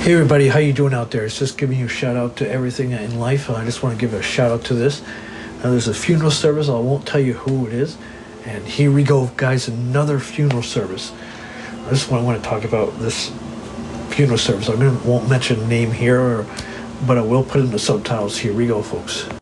Hey everybody, how you doing out there? It's just giving you a shout out to everything in life. I just want to give a shout out to this. There's a funeral service. I won't tell you who it is. And here we go, guys, another funeral service. This is what I want to talk about, this funeral service. Won't mention the name here, but I will put it in the subtitles. Here we go, folks.